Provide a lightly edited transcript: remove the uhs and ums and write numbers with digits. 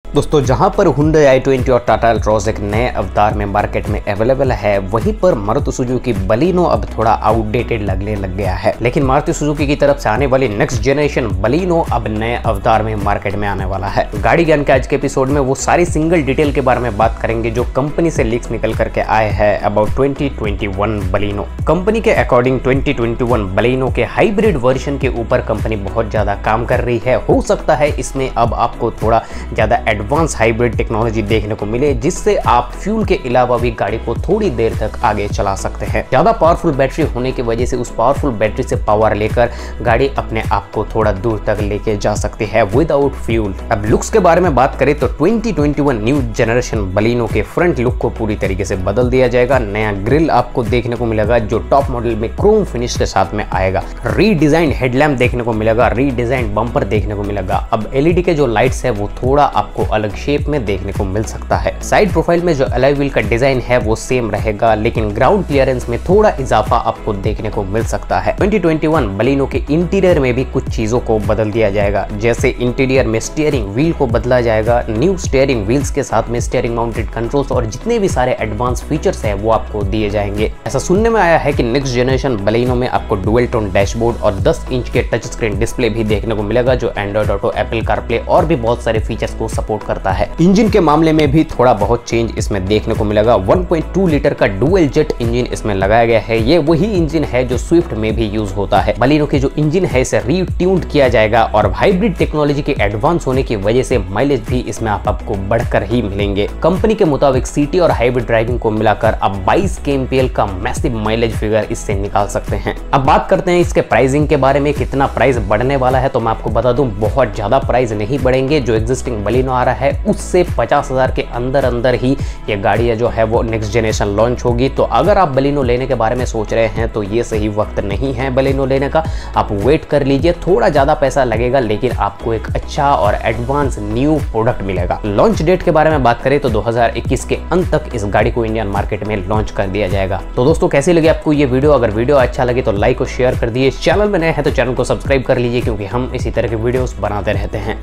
दोस्तों जहां पर Hyundai i20 और टाटा एल्ट्रॉज एक नए अवतार में मार्केट में अवेलेबल है, वहीं पर मारुति सुजुकी बलिनो अब थोड़ा आउटडेटेड लगने लग गया है। लेकिन मारुति सुजुकी की तरफ से आने वाली नेक्स्ट जनरेशन बलिनो अब नए अवतार में मार्केट में आने वाला है। गाड़ी ज्ञान के आज के एपिसोड में वो सारी सिंगल डिटेल के बारे में बात करेंगे जो कंपनी से लीक्स निकल करके आए हैं अबाउट 2021 बलिनो। कंपनी के अकॉर्डिंग 2021 बलिनो के हाइब्रिड वर्जन के ऊपर कंपनी बहुत ज्यादा काम कर रही है। हो सकता है इसमें अब आपको थोड़ा ज्यादा एडवांस हाइब्रिड टेक्नोलॉजी देखने को मिले, जिससे आप फ्यूल के अलावा भी गाड़ी को थोड़ी देर तक आगे चला सकते हैं। ज्यादा पावरफुल बैटरी होने की वजह से उस पावरफुल बैटरी से पावर लेकर गाड़ी अपने आप को थोड़ा दूर तक लेके जा सकती है विदाउट फ्यूल। अब लुक्स के बारे में बात करें तो 2021 न्यू जनरेशन बलिनो के फ्रंट लुक को पूरी तरीके से बदल दिया जाएगा। नया ग्रिल आपको देखने को मिलेगा जो टॉप मॉडल में क्रोम फिनिश के साथ में आएगा। रीडिजाइन हेडलैम्प देखने को मिलेगा, रीडिजाइन बम्पर देखने को मिलेगा। अब एलईडी के जो लाइट्स है वो थोड़ा आपको अलग शेप में देखने को मिल सकता है। साइड प्रोफाइल में जो अलॉय व्हील का डिजाइन है वो सेम रहेगा, लेकिन ग्राउंड क्लियरेंस में थोड़ा इजाफा आपको देखने को मिल सकता है। 2021 बलिनो के इंटीरियर में भी कुछ चीजों को बदल दिया जाएगा, जैसे इंटीरियर में स्टीयरिंग व्हील को बदला जाएगा। न्यू स्टीयरिंग व्हील्स के साथ में स्टीयरिंग माउंटेड कंट्रोल्स और जितने भी सारे एडवांस फीचर्स है वो आपको दिए जाएंगे। ऐसा सुनने में आया है कि नेक्स्ट जनरेशन बलिनो में आपको डुअल टोन डैशबोर्ड और 10 इंच के टच स्क्रीन डिस्प्ले भी देखने को मिलेगा, जो एंड्रॉइड ऑटो, एप्पल कारप्ले और भी बहुत सारे फीचर्स को सपोर्ट करता है। इंजन के मामले में भी थोड़ा बहुत चेंज इसमें देखने को मिलेगा। 1.2 लीटर का डुअल जेट इंजन इसमें लगाया गया है। ये वही इंजन है जो स्विफ्ट में भी यूज होता है। बलिनो के जो इंजन है इसे रीट्यून्ड किया जाएगा और हाइब्रिड टेक्नोलॉजी के एडवांस होने की वजह से माइलेज भी इसमें आपको बढ़कर ही मिलेंगे। कंपनी के मुताबिक सिटी और हाइब्रिड ड्राइविंग को मिलाकर अब 22 kmpl का मैसिव माइलेज फिगर इससे निकाल सकते हैं। अब बात करते हैं इसके प्राइसिंग के बारे में, कितना प्राइस बढ़ने वाला है। तो मैं आपको बता दूं बहुत ज्यादा प्राइस नहीं बढ़ेंगे। जो एग्जिस्टिंग बलिनो आ रहा है उससे 50,000 के अंदर ही ये गाड़ी जो है वो नेक्स्ट जनरेशन लॉन्च होगी। तो अगर आप बलिनो लेने के बारे में सोच रहे हैं तो ये सही वक्त नहीं है बलिनो लेने का। आप वेट कर लीजिए, थोड़ा ज्यादा पैसा लगेगा लेकिन आपको एक अच्छा और एडवांस न्यू प्रोडक्ट मिलेगा। लॉन्च डेट के बारे में बात करें तो 2021 के अंत तक इस गाड़ी को इंडियन मार्केट में लॉन्च कर दिया जाएगा। तो दोस्तों कैसी लगी आपको ये वीडियो? अगर वीडियो अच्छा लगे तो लाइक और शेयर कर दिए। चैनल में नए हैं तो चैनल को सब्सक्राइब कर लीजिए, क्योंकि हम इसी तरह के वीडियोस बनाते रहते हैं।